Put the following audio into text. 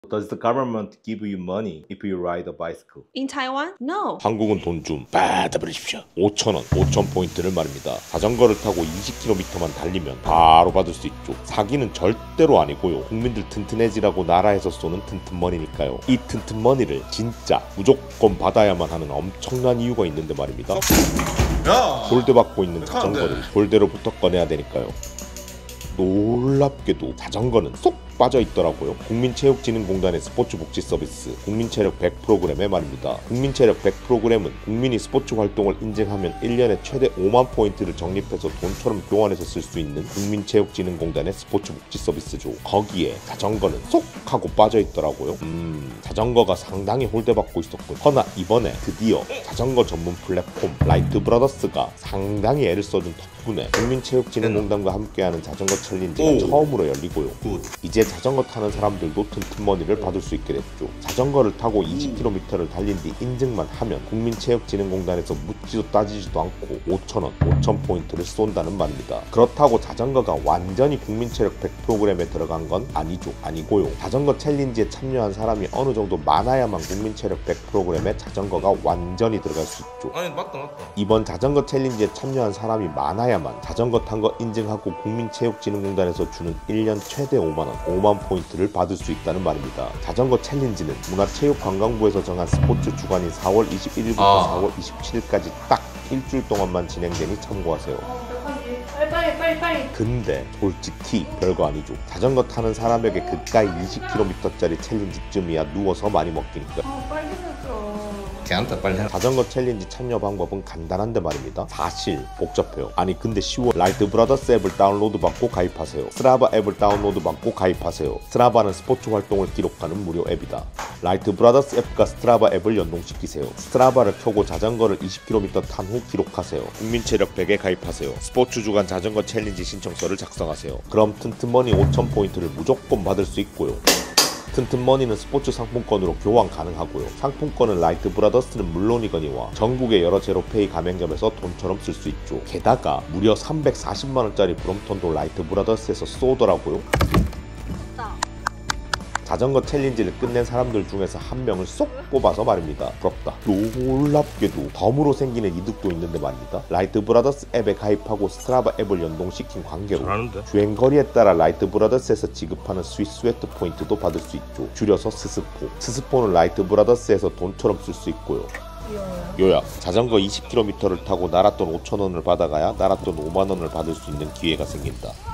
Does the government give you money if you ride a bicycle? In Taiwan? No. 한국은 돈 좀 받아버리십시오. 5,000원, 5,000포인트를 말입니다. 자전거를 타고 20km만 달리면 바로 받을 수 있죠. 사기는 절대로 아니고요. 국민들 튼튼해지라고 나라에서 쏘는 튼튼머니니까요. 이 튼튼머니를 진짜 무조건 받아야만 하는 엄청난 이유가 있는데 말입니다. 골대 받고 있는 자전거를 골대로부터 꺼내야 되니까요. 놀랍게도 자전거는 쏙 빠져있더라고요. 국민체육진흥공단의 스포츠복지 서비스 국민체력 100 프로그램에 말입니다. 국민체력 100 프로그램은 국민이 스포츠 활동을 인증하면 1년에 최대 5만 포인트를 적립해서 돈처럼 교환해서 쓸 수 있는 국민체육진흥공단의 스포츠복지 서비스죠. 거기에 자전거는 쏙 하고 빠져있더라고요. 자전거가 상당히 홀대받고 있었군. 허나 이번에 드디어 자전거 전문 플랫폼 라이트 브라더스가 상당히 애를 써준 덕분에 국민체육진흥공단과 함께하는 자전거 챌린지가 처음으로 열리고요. 이제 자전거 타는 사람들도 튼튼머니를 받을 수 있게 됐죠. 자전거를 타고 20km를 달린 뒤 인증만 하면 국민체육진흥공단에서 묻지도 따지지도 않고 5,000원, 5,000포인트를 쏜다는 말입니다. 그렇다고 자전거가 완전히 국민체력 100 프로그램에 들어간 건 아니고요. 자전거 챌린지에 참여한 사람이 어느 정도 많아야만 국민체력 100 프로그램에 자전거가 완전히 들어갈 수 있죠. 아니 맞다. 이번 자전거 챌린지에 참여한 사람이 많아야만 자전거 탄 거 인증하고 국민체육진흥공단에서 주는 1년 최대 5만원, 5만 포인트를 받을 수 있다는 말입니다. 자전거 챌린지는 문화체육관광부에서 정한 스포츠 주간인 4월 21일부터 4월 27일까지 딱 일주일 동안만 진행되니 참고하세요. 빨리. 근데 솔직히 별거 아니죠. 자전거 타는 사람에게 그까이 20km짜리 챌린지쯤이야 누워서 많이 먹기니까. 빨리 해줘. 걔한테 빨리 해. 자전거 챌린지 참여 방법은 간단한데 말입니다. 사실 복잡해요. 아니 근데 쉬워. 라이트 브라더스 앱을 다운로드 받고 가입하세요. 스트라바 앱을 다운로드 받고 가입하세요. 스트라바는 스포츠 활동을 기록하는 무료 앱이다. 라이트 브라더스 앱과 스트라바 앱을 연동시키세요. 스트라바를 켜고 자전거를 20km 탄 후 기록하세요. 국민체력 100에 가입하세요. 스포츠 주간 자전거 챌린지 신청서를 작성하세요. 그럼 튼튼머니 5,000포인트를 무조건 받을 수 있고요. 튼튼머니는 스포츠 상품권으로 교환 가능하고요. 상품권은 라이트 브라더스는 물론이거니와 전국의 여러 제로페이 가맹점에서 돈처럼 쓸 수 있죠. 게다가 무려 340만원짜리 브롬톤도 라이트 브라더스에서 쏘더라고요. 자전거 챌린지를 끝낸 사람들 중에서 한 명을 쏙 뽑아서 말입니다. 부럽다. 놀랍게도 덤으로 생기는 이득도 있는데 말입니다. 라이트 브라더스 앱에 가입하고 스트라바 앱을 연동시킨 관계로 잘하는데? 주행거리에 따라 라이트 브라더스에서 지급하는 스위스웨트 포인트도 받을 수 있죠. 줄여서 스스포. 스스포는 라이트 브라더스에서 돈처럼 쓸 수 있고요. 요약, 자전거 20km를 타고 나랏돈 5,000원을 받아가야 나랏돈 5만원을 받을 수 있는 기회가 생긴다.